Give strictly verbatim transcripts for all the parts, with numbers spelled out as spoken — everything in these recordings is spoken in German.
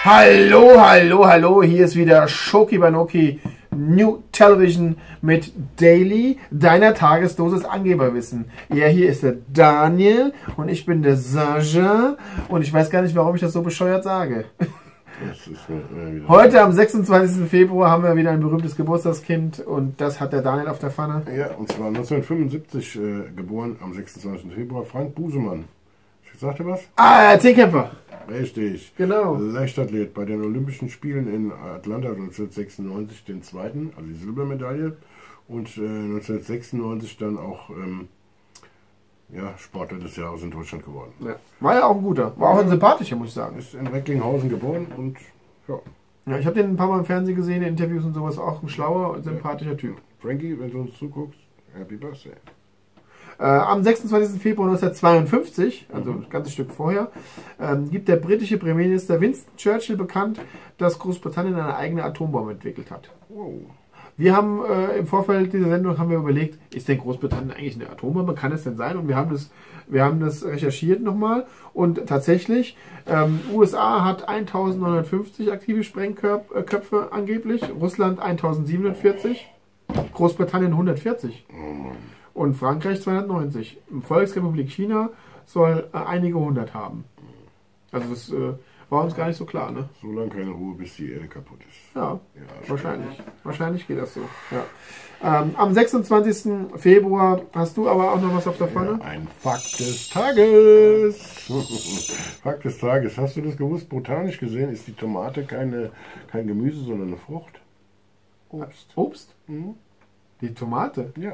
Hallo, hallo, hallo, hier ist wieder Shoki Banoki New Television mit Daily, deiner Tagesdosis Angeberwissen. Ja, hier ist der Daniel und ich bin der Sascha und ich weiß gar nicht, warum ich das so bescheuert sage. Das ist mir Heute am sechsundzwanzigsten Februar haben wir wieder ein berühmtes Geburtstagskind und das hat der Daniel auf der Pfanne. Ja, und zwar neunzehnhundertfünfundsiebzig äh, geboren, am sechsundzwanzigsten Februar, Frank Busemann. Sagt ihr was? Ah, Zehnkämpfer. Richtig. Genau. Leichtathlet bei den Olympischen Spielen in Atlanta neunzehnhundertsechsundneunzig den zweiten, also die Silbermedaille. Und äh, neunzehnhundertsechsundneunzig dann auch ähm, ja, Sportler des Jahres in Deutschland geworden. Ja. War ja auch ein guter. War auch ein sympathischer, muss ich sagen. Ist in Recklinghausen geboren und ja. Ja, ich habe den ein paar Mal im Fernsehen gesehen, in Interviews und sowas. Auch ein schlauer und sympathischer Typ. Frankie, wenn du uns zuguckst, Happy Birthday. Äh, am sechsundzwanzigsten Februar neunzehnhundertzweiundfünfzig, also ein ganzes Stück vorher, ähm, gibt der britische Premierminister Winston Churchill bekannt, dass Großbritannien eine eigene Atombombe entwickelt hat. Wow. Wir haben äh, im Vorfeld dieser Sendung haben wir überlegt, ist denn Großbritannien eigentlich eine Atombombe? Kann es denn sein? Und wir haben das, wir haben das recherchiert nochmal und tatsächlich, ähm, U S A hat eintausendneunhundertfünfzig aktive Sprengköpfe angeblich, Russland eintausendsiebenundvierzig, Großbritannien hundertvierzig. Oh Mann. Und Frankreich zweihundertneunzig. Volksrepublik China soll äh, einige hundert haben. Also das äh, war uns gar nicht so klar, ne? So lange keine Ruhe, bis die Erde kaputt ist. Ja, Ja, wahrscheinlich. Wahrscheinlich geht das so. Ja. Ähm, am sechsundzwanzigsten Februar hast du aber auch noch was auf der Pfanne? Ja, ein Fakt des Tages. Fakt des Tages. Hast du das gewusst? Botanisch gesehen ist die Tomate keine, kein Gemüse, sondern eine Frucht. Obst. Obst? Mhm. Die Tomate? Ja.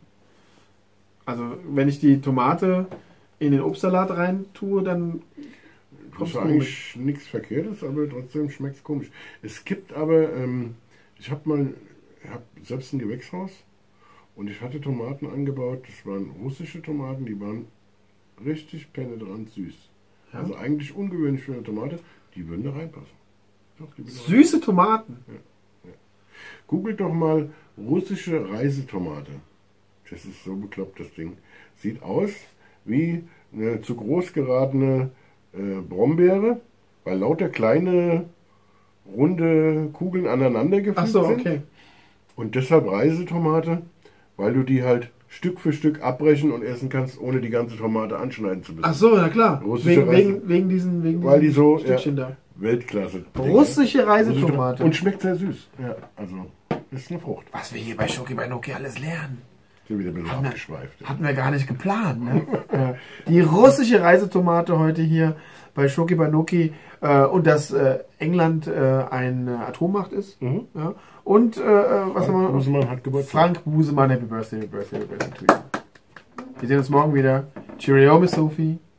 Also wenn ich die Tomate in den Obstsalat rein tue, dann Das kommt ist es eigentlich nichts Verkehrtes, aber trotzdem schmeckt es komisch. Es gibt aber, ähm, ich habe mal, hab selbst ein Gewächshaus und ich hatte Tomaten angebaut, das waren russische Tomaten, die waren richtig penetrant süß. Ja. Also eigentlich ungewöhnlich für eine Tomate, die würden da reinpassen. Doch, die würden da Süße Tomaten. Googelt doch mal russische Reisetomate. Das ist so bekloppt, das Ding. Sieht aus wie eine zu groß geratene äh, Brombeere, weil lauter kleine, runde Kugeln aneinander Ach gefügt so, sind. okay. Und deshalb Reisetomate, weil du die halt Stück für Stück abbrechen und essen kannst, ohne die ganze Tomate anschneiden zu müssen. Ach so, na klar. Russische Wegen, Reise- wegen, wegen diesen, wegen Weil die diesen so, Stückchen da. Weltklasse. Russische Reisetomate. Und schmeckt sehr süß. Ja, also ist eine Frucht. Was wir hier bei Shoki Banoki alles lernen. Sind wieder ein bisschen Haben wir- abgeschweift. Hatten wir gar nicht geplant. Ne? Ja. Die russische Reisetomate heute hier bei Shoki Banoki äh, und dass äh, England äh, eine Atommacht ist. Mhm. Ja. Und äh, was Frank haben wir? Busemann hat Geburtstag. Frank Busemann, Happy Birthday, Happy Birthday, Happy Birthday to you. Wir sehen uns morgen wieder. Cheerio, Miss Sophie.